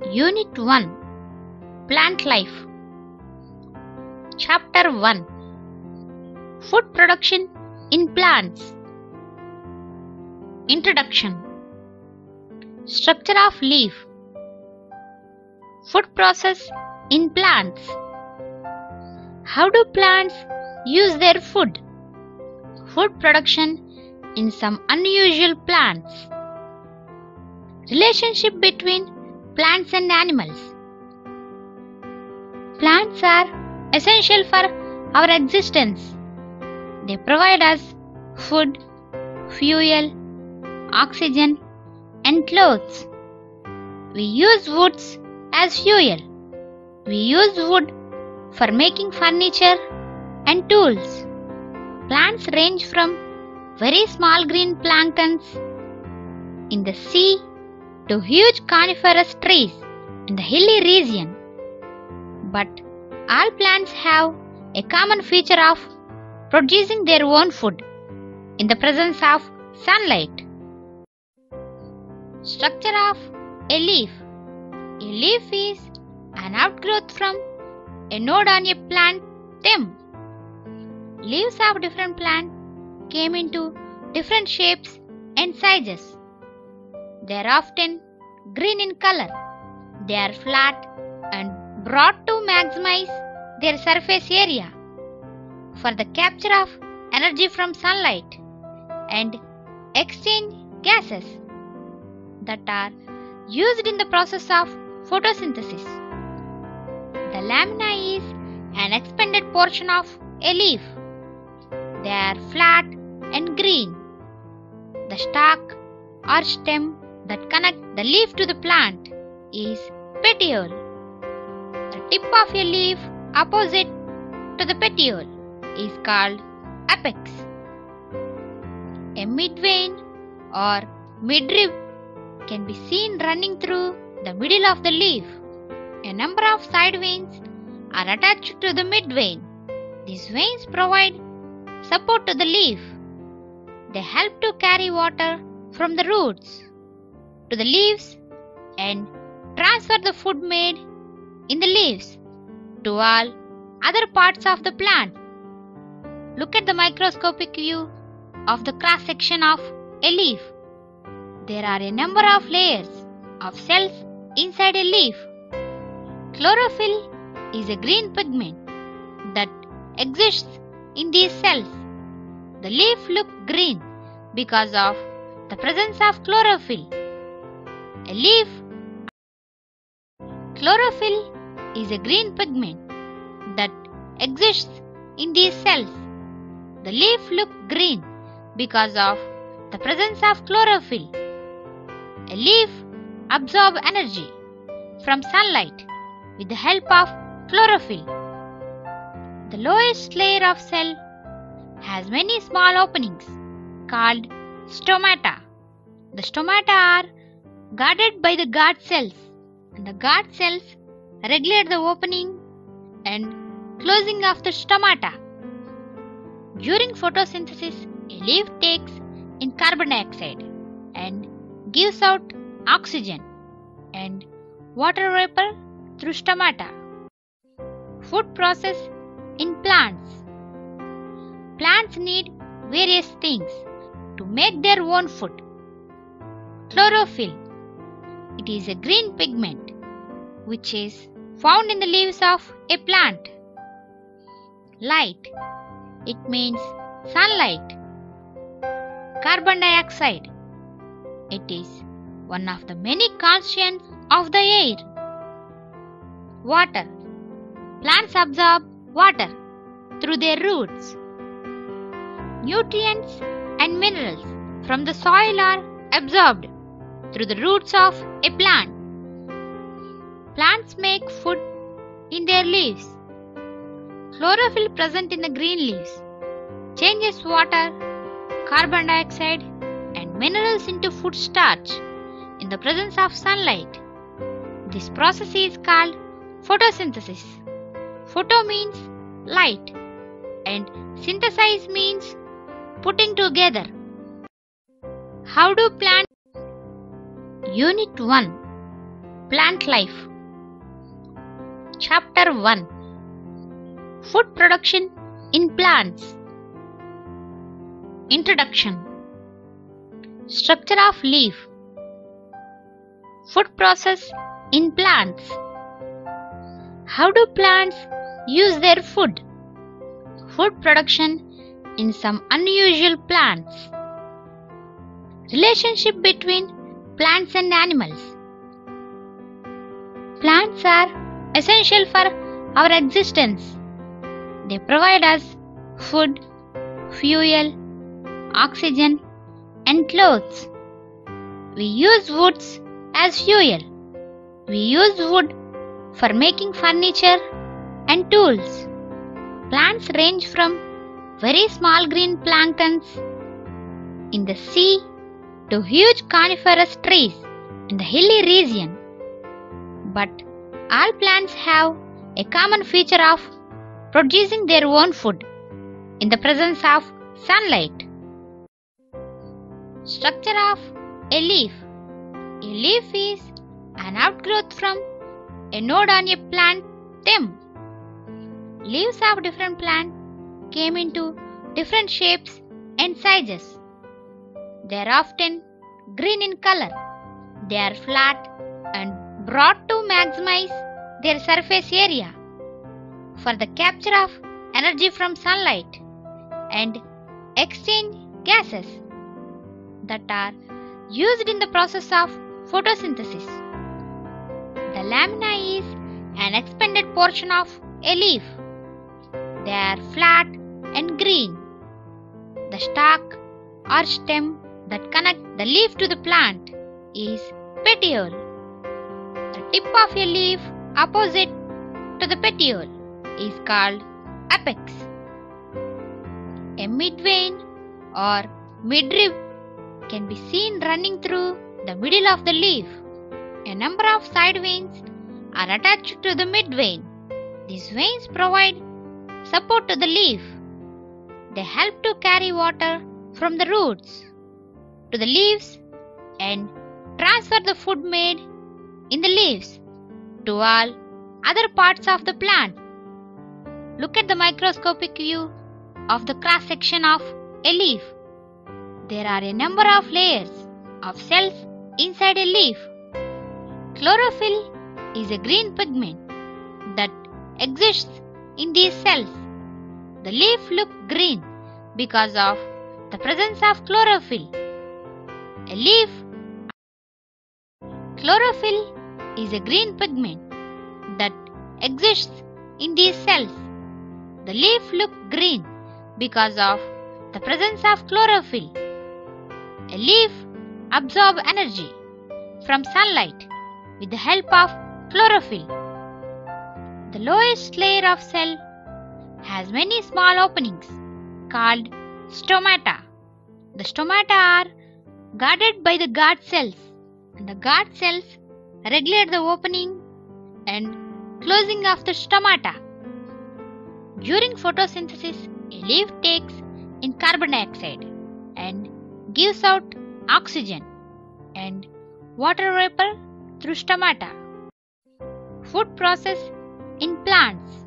Unit 1 Plant Life. Chapter 1 Food Production in Plants. Introduction. Structure of leaf. Food process in plants. How do plants use their food? Food production in some unusual plants. Relationship between plants and animals. Plants are essential for our existence. They provide us food, fuel, oxygen, and clothes. We use woods as fuel. We use wood for making furniture and tools. Plants range from very small green planktons in the sea to huge coniferous trees in the hilly region. But all plants have a common feature of producing their own food in the presence of sunlight. Structure of a leaf. A leaf is an outgrowth from a node on a plant stem. Leaves of different plants came into different shapes and sizes. They are often green in color. They are flat and broad to maximize their surface area for the capture of energy from sunlight and exchange gases that are used in the process of photosynthesis. The lamina is an expanded portion of a leaf. They are flat and green. The stalk or stem that connects the leaf to the plant is petiole. The tip of a leaf opposite to the petiole is called apex. A midvein or midrib can be seen running through the middle of the leaf. A number of side veins are attached to the midvein. These veins provide support to the leaf. They help to carry water from the roots to the leaves and transfer the food made in the leaves to all other parts of the plant. Look at the microscopic view of the cross section of a leaf. There are a number of layers of cells inside a leaf. Chlorophyll is a green pigment that exists in these cells. The leaf looks green because of the presence of chlorophyll. A leaf. Chlorophyll is a green pigment that exists in these cells. The leaf looks green because of the presence of chlorophyll. A leaf absorbs energy from sunlight with the help of chlorophyll. The lowest layer of cell has many small openings called stomata. The stomata are guarded by the guard cells, and the guard cells regulate the opening and closing of the stomata. During photosynthesis, a leaf takes in carbon dioxide and gives out oxygen and water vapor through stomata. Food process in plants. Plants need various things to make their own food. Chlorophyll. It is a green pigment which is found in the leaves of a plant. Light. It means sunlight. Carbon dioxide. It is one of the many constituents of the air. Water. Plants absorb water through their roots. Nutrients and minerals from the soil are absorbed through the roots of a plant. Plants make food in their leaves. Chlorophyll present in the green leaves changes water, carbon dioxide, and minerals into food starch in the presence of sunlight. This process is called photosynthesis. Photo means light and synthesize means putting together. How do plants? Unit 1 Plant life. Chapter 1. Food production in plants. Introduction. Structure of leaf. Food process in plants. How do plants use their food? Food production in some unusual plants. Relationship between plants and animals. Plants are essential for our existence. They provide us food, fuel, oxygen, and clothes. We use woods as fuel. We use wood for making furniture and tools. Plants range from very small green planktons in the sea to huge coniferous trees in the hilly region. But all plants have a common feature of producing their own food in the presence of sunlight. Structure of a leaf. A leaf is an outgrowth from a node on a plant stem. Leaves of different plants came into different shapes and sizes. They are often green in color. They are flat and broad to maximize their surface area for the capture of energy from sunlight and exchange gases that are used in the process of photosynthesis. The lamina is an expanded portion of a leaf. They are flat and green. The stalk or stem that connects the leaf to the plant is petiole. The tip of a leaf opposite to the petiole is called apex. A midvein or midrib can be seen running through the middle of the leaf. A number of side veins are attached to the midvein. These veins provide support to the leaf. They help to carry water from the roots to the leaves and transfer the food made in the leaves to all other parts of the plant. Look at the microscopic view of the cross section of a leaf. There are a number of layers of cells inside a leaf. Chlorophyll is a green pigment that exists in these cells. The leaf looks green because of the presence of chlorophyll. A leaf. Chlorophyll is a green pigment that exists in these cells. The leaf looks green because of the presence of chlorophyll. A leaf absorbs energy from sunlight with the help of chlorophyll. The lowest layer of cell has many small openings called stomata. The stomata are guarded by the guard cells, and the guard cells regulate the opening and closing of the stomata. During photosynthesis, a leaf takes in carbon dioxide and gives out oxygen and water vapor through stomata. Food process in plants.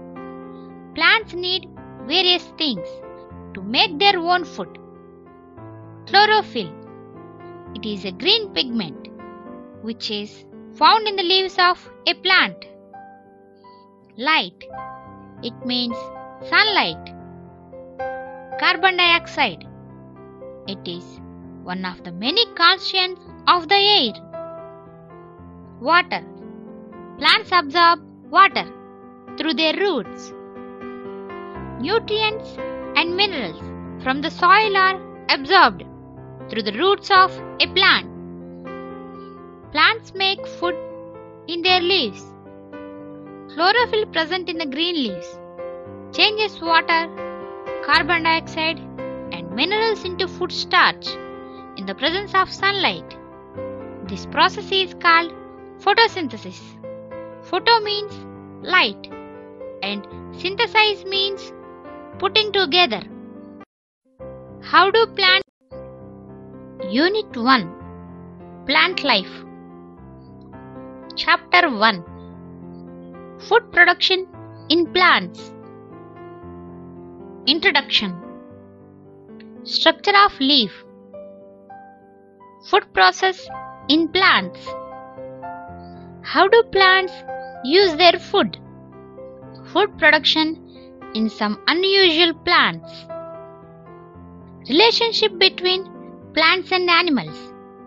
Plants need various things to make their own food. Chlorophyll. It is a green pigment which is found in the leaves of a plant. Light. It means sunlight. Carbon dioxide. It is one of the many constituents of the air. Water. Plants absorb water through their roots. Nutrients and minerals from the soil are absorbed through the roots of a plant. Plants make food in their leaves. Chlorophyll present in the green leaves changes water, carbon dioxide, and minerals into food starch in the presence of sunlight. This process is called photosynthesis. Photo means light and synthesize means putting together. How do plants? Unit 1. Plant life. Chapter 1. Food Production in Plants. Introduction. Structure of leaf. Food process in plants. How do plants use their food? Food production in some unusual plants. Relationship between plants and animals.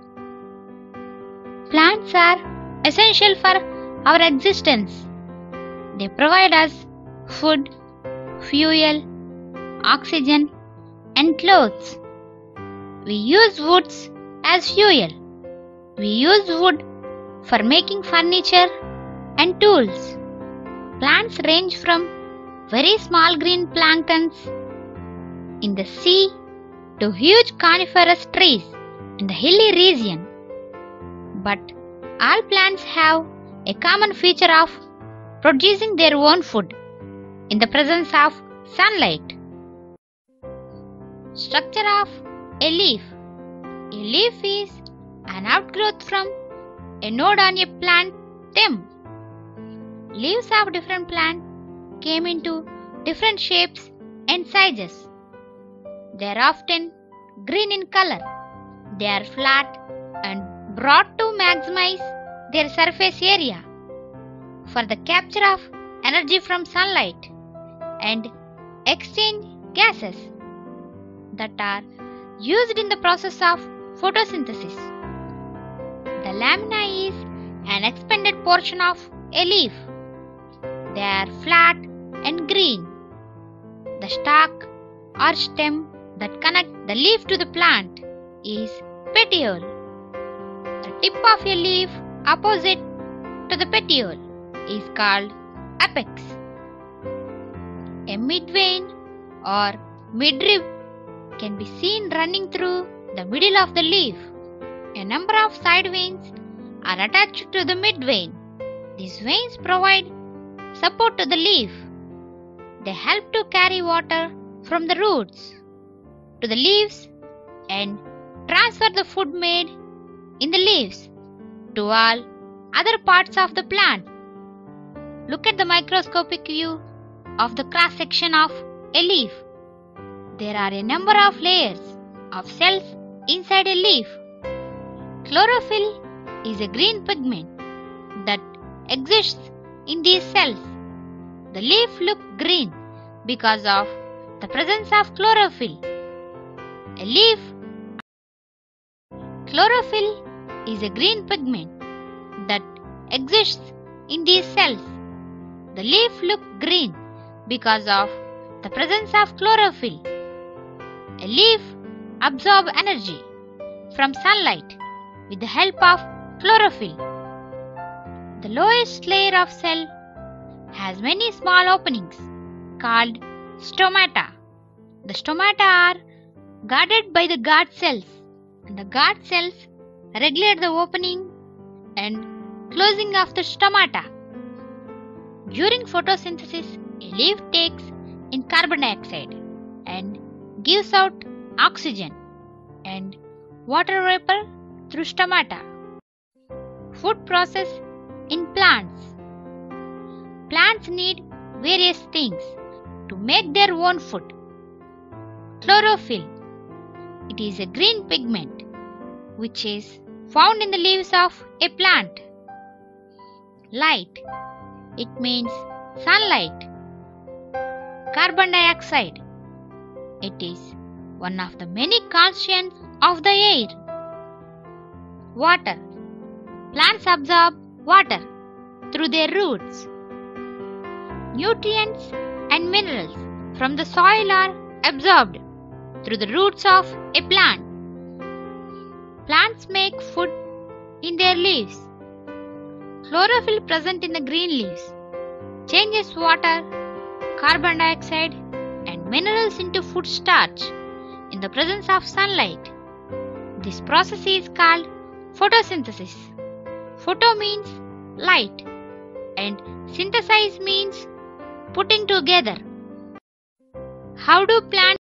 Plants are essential for our existence. They provide us food, fuel, oxygen, and clothes. We use woods as fuel. We use wood for making furniture and tools. Plants range from very small green planktons in the sea to huge coniferous trees in the hilly region. But all plants have a common feature of producing their own food in the presence of sunlight. Structure of a leaf. A leaf is an outgrowth from a node on a plant stem. Leaves of different plants came into different shapes and sizes. They are often green in color. They are flat and broad to maximize their surface area for the capture of energy from sunlight and exchange gases that are used in the process of photosynthesis. The lamina is an expanded portion of a leaf. They are flat and green. The stalk or stem that connects the leaf to the plant is petiole. The tip of a leaf opposite to the petiole is called apex. A midvein or midrib can be seen running through the middle of the leaf. A number of side veins are attached to the midvein. These veins provide support to the leaf. They help to carry water from the roots to the leaves and transfer the food made in the leaves to all other parts of the plant. Look at the microscopic view of the cross section of a leaf. There are a number of layers of cells inside a leaf. Chlorophyll is a green pigment that exists in these cells. The leaf looks green because of the presence of chlorophyll. A leaf. Chlorophyll is a green pigment that exists in these cells. The leaf looks green because of the presence of chlorophyll. A leaf absorbs energy from sunlight with the help of chlorophyll. The lowest layer of cell has many small openings called stomata. The stomata are guarded by the guard cells, and the guard cells regulate the opening and closing of the stomata. During photosynthesis, a leaf takes in carbon dioxide and gives out oxygen and water vapor through stomata. Food process in plants. Plants need various things to make their own food. Chlorophyll. It is a green pigment which is found in the leaves of a plant. Light. It means sunlight. Carbon dioxide. It is one of the many constituents of the air. Water. Plants absorb water through their roots. Nutrients and minerals from the soil are absorbed through the roots of a plant. Plants make food in their leaves. Chlorophyll present in the green leaves changes water, carbon dioxide, and minerals into food starch in the presence of sunlight. This process is called photosynthesis. Photo means light and synthesize means putting together. How do plants